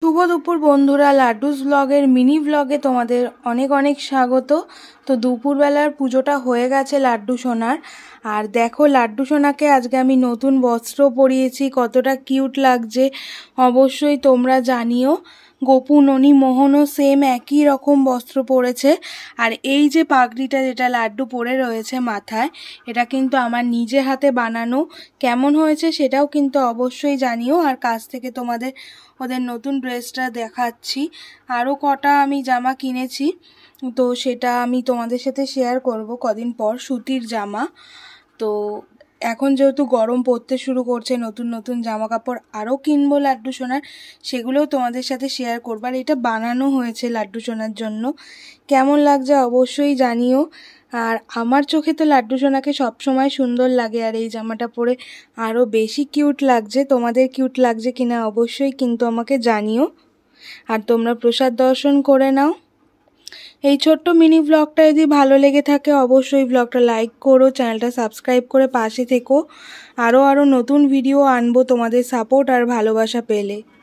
শুভ দুপুর বন্ধুরা, লাড্ডুস ব্লগের মিনি ব্লগে তোমাদের অনেক অনেক স্বাগত। তো দুপুরবেলার পুজোটা হয়ে গেছে লাড্ডু সোনার। আর দেখো লাড্ডু সোনাকে আজকে আমি নতুন বস্ত্র পরিয়েছি, কতটা কিউট লাগছে অবশ্যই তোমরা জানিও। গোপু, ননি, মোহনও সেম একই রকম বস্ত্র পরেছে। আর এই যে পাগড়িটা যেটা লাড্ডু পরে রয়েছে মাথায়, এটা কিন্তু আমার নিজে হাতে বানানো। কেমন হয়েছে সেটাও কিন্তু অবশ্যই জানিও। আর কাছ থেকে তোমাদের ওদের নতুন ড্রেসটা দেখাচ্ছি। আরও কটা আমি জামা কিনেছি, তো সেটা আমি তোমাদের সাথে শেয়ার করব কদিন পর। সুতির জামা, তো এখন যেহেতু গরম পড়তে শুরু করছে, নতুন নতুন জামা কাপড় আরও কিনবো লাড্ডু সোনার, সেগুলোও তোমাদের সাথে শেয়ার করবো। আর এটা বানানো হয়েছে লাড্ডু সোনার জন্য। কেমন লাগছে অবশ্যই জানিও। আর আমার চোখে তো লাড্ডু সোনাকে সবসময় সুন্দর লাগে, আর এই জামাটা পরে আরও বেশি কিউট লাগছে। তোমাদের কিউট লাগছে কিনা অবশ্যই কিন্তু আমাকে জানিও। আর তোমরা প্রসাদ দর্শন করে নাও। এই ছোট্ট মিনি ব্লগটা যদি ভালো লেগে থাকে অবশ্যই ব্লগটা লাইক করো, চ্যানেলটা সাবস্ক্রাইব করে পাশে থেকো। আরও নতুন ভিডিও আনবো তোমাদের সাপোর্ট আর ভালোবাসা পেলে।